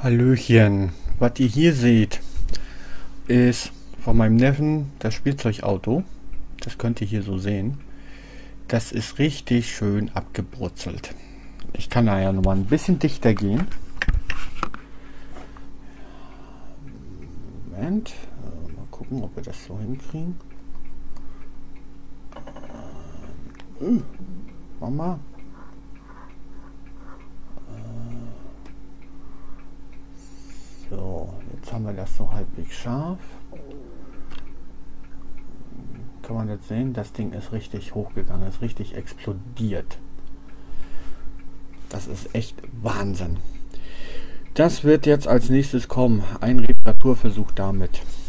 Hallöchen, was ihr hier seht, ist von meinem Neffen das Spielzeugauto. Das könnt ihr hier so sehen. Das ist richtig schön abgebrutzelt. Ich kann da ja noch mal ein bisschen dichter gehen. Moment, mal gucken, ob wir das so hinkriegen. Mama. So, jetzt haben wir das so halbwegs scharf. Kann man jetzt sehen, das Ding ist richtig hochgegangen, ist richtig explodiert. Das ist echt Wahnsinn. Das wird jetzt als nächstes kommen, ein Reparaturversuch damit.